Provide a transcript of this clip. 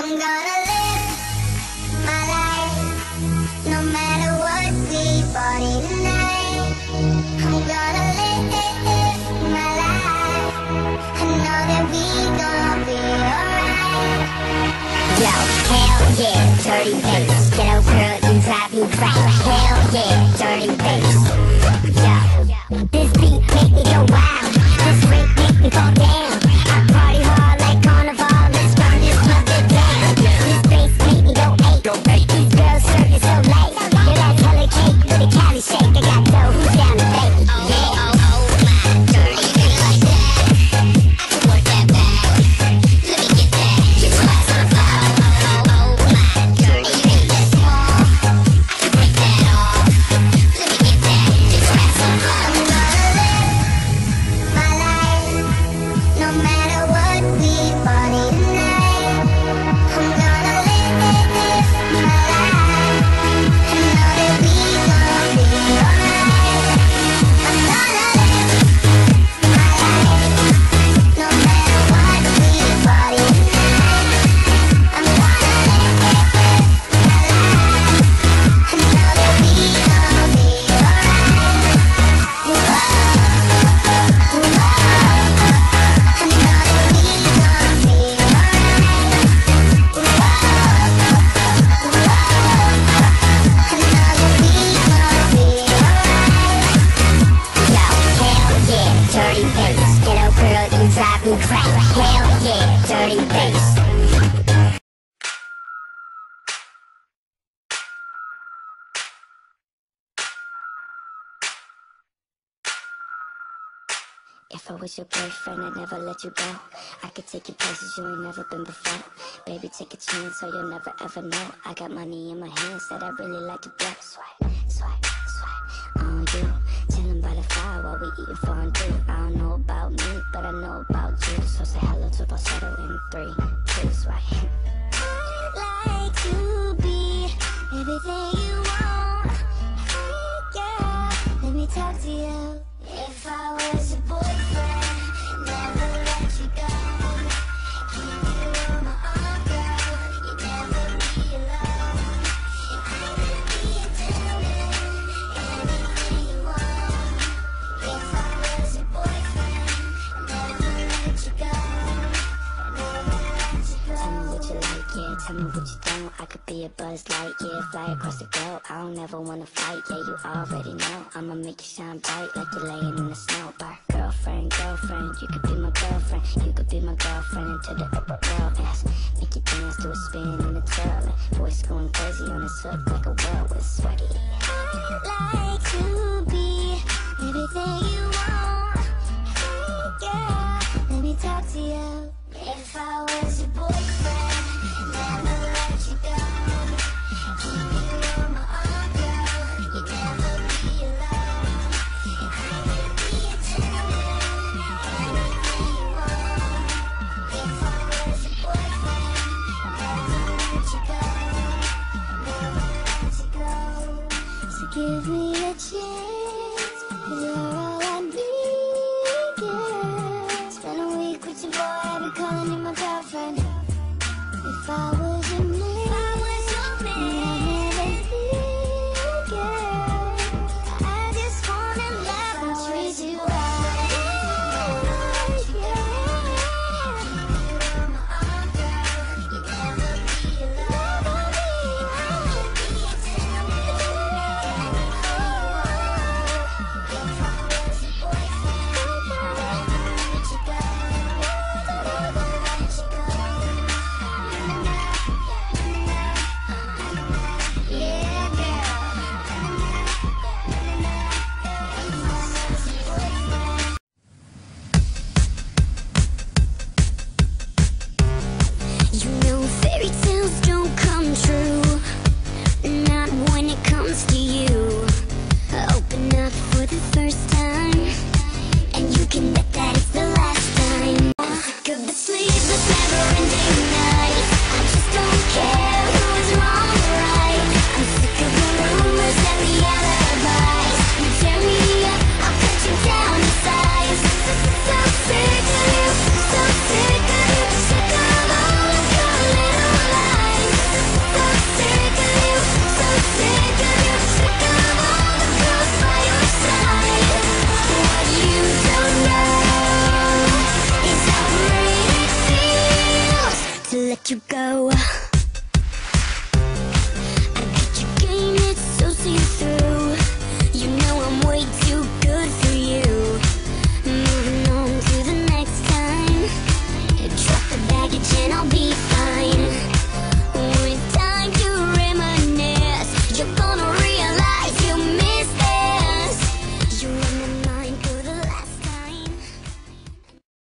I'm gonna live my life, no matter what we party tonight. I'm gonna live my life, I know that we gon' be alright. Yo, hell yeah, dirty bass. Ghetto girl, you drive me right. Hell yeah, dirty bass. Yo, this beat make me go wild. This freak make me fall down. I party hard like carnival. Let's burn this mother down. This bass make me go eight. These girls serving so late. You like color cake with a Cali shake. I got dough, who's down to bake? Yeah, oh my, dirty bass like that. I can work that back. Let me get that. Get your ass on the floor. Oh my, dirty bass. I can break that off. Let me get that. Get your ass on the floor. I'm gonna live my life, no matter what we party tonight. I'm gonna live my life, I know that we gon' be alright. I'm gonna live my life, no matter what we party tonight. I'm gonna live my life, I know that we gon' be alright. I know that we gon' be alright. I know that we gon' be alright. Yo, hell yeah, dirty bass. Ghetto girl, you drive me crazy. Hell yeah, dirty bass. If I was your boyfriend, I'd never let you go. I could take you places you ain't never been before. Baby, take a chance so you'll never ever know. I got money in my hands that I really like to blow. Swipe, swipe, swipe on you. Chillin' by the fire while we eatin' fondue. I don't know about me, but I know about you. So say hello to falsetto in 3, 2, swipe. I'd like to be everything you want. Hey girl, let me talk to you. If I was your boyfriend, never let you go. Keep you on my arm, girl. You'd never be alone. And I could be a gentleman, anything you want. If I was your boyfriend, never let you go. Never let you go. Tell me what you like, yeah. Tell me what you don't. I could be a Buzz Light, yeah. Fly across the globe. I don't ever wanna fight, yeah. You already know. I'ma make you shine bright like you're laying in the snow. Bar. Girlfriend, girlfriend, you could be my girlfriend. You could be my girlfriend until the upper world ends. Make you dance to a spin in the twirl. Voice going crazy on this hook like a whirlwind sweaty. I'd like to be everything you want. Hey girl, let me talk to you. If I was your boyfriend, never let you go. Keep you on my arm, girl. You'd never be alone. And I could be a gentleman, anything you want. If I was your boyfriend, never let you go. Never let you go. So give me a chance.